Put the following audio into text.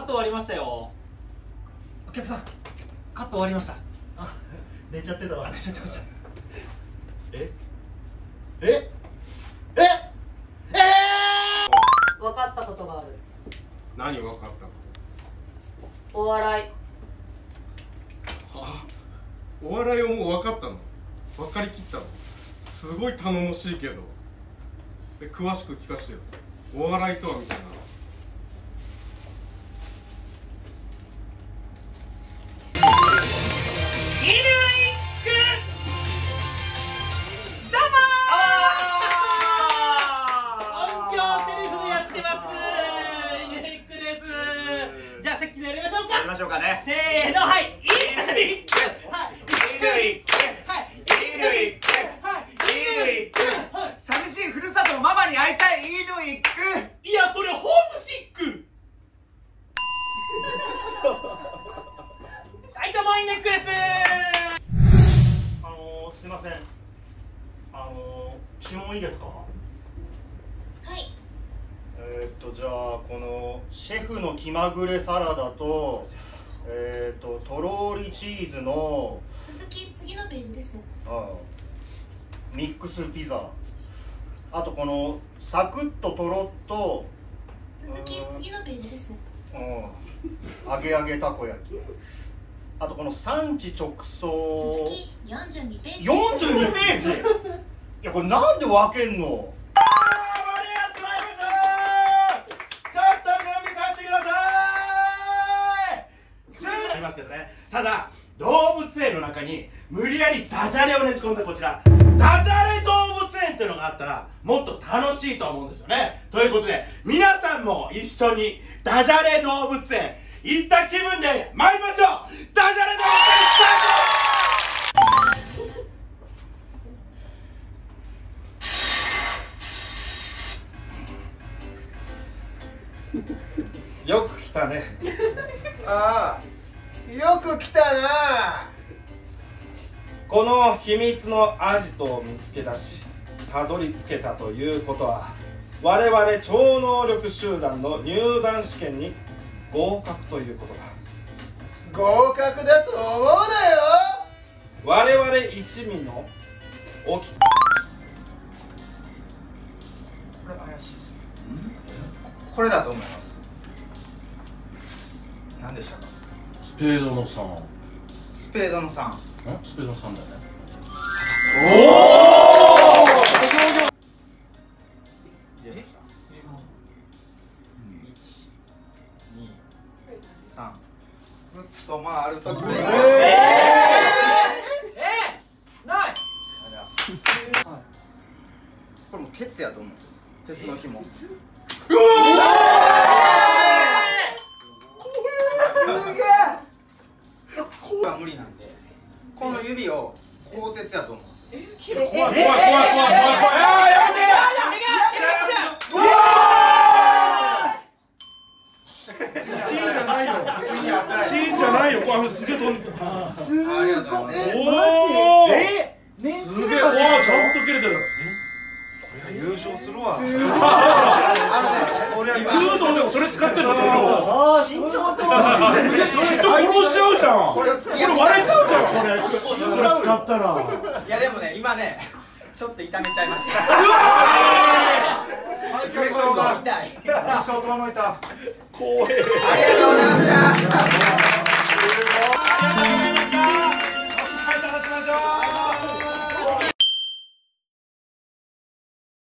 ト終わりましたよ。お客さん、カット終わりました。 あ、寝ちゃってたわ。 寝ちゃってました。 分かったことがある。 何分かったこと？ お笑い。 はあ、お笑いをもう分かったの？分かりきったの？すごい頼もしいけど。詳しく聞かせてよ。お笑いとはみたいな。 せーの、はい、 イヌイック、はい、イヌイック、はい、イヌイック、はい、イヌイック、 寂しいふるさとのママに会いたいイヌイック。 いや、それホームシック。はい、どうもイヌイックです。 すいません。注文いいですか？ はい。 じゃあこのシェフの気まぐれサラダととろーりチーズの次のページです。 ミックスピザ、あとこのサクッととろっと次のページです。 揚げ揚げたこ焼き、あとこの産地直送続き42ページ。 42ページ。いや、これなんで分けんの？ ただ動物園の中に無理やりダジャレをねじ込んだこちらダジャレ動物園っていうのがあったらもっと楽しいと思うんですよね。ということで皆さんも一緒にダジャレ動物園行った気分で参りましょう。ダジャレ動物園スタート。 よく来たね。ああ、よく来たな。この秘密のアジトを見つけ出したどり着けたということは我々超能力集団の入団試験に合格ということだ。合格だと思うなよ。我々一味のこれ怪しいです。これだと思います。何でしたか？ スペードの3。 スペードの3。 スペードの3だよね。 おお。1、2、3。ふっと回るとき。ない。これも鉄やと思うんですよ。鉄の紐。うわすげえ。これは無理なんで、この指を鋼鉄やと思うんですよ。怖い怖い怖い怖い怖い怖い。やめて。 チーンじゃないよ。チーンじゃないよ。これすげえ飛んでた。 ありがとうございます。 おお。すげえ。わあ、ちゃんと切れてる。 優勝するわ。 俺は空洞でもそれ使ってるの。 ああ、死んじゃった。 人殺しちゃうじゃん。これ割れちゃうじゃん。これそれ使ったら。 いやでもね、今ねちょっと痛めちゃいました。 優勝だ。 痛い。 優勝と思えた。 怖え。 ありがとうございました。 はい、立ちましょう。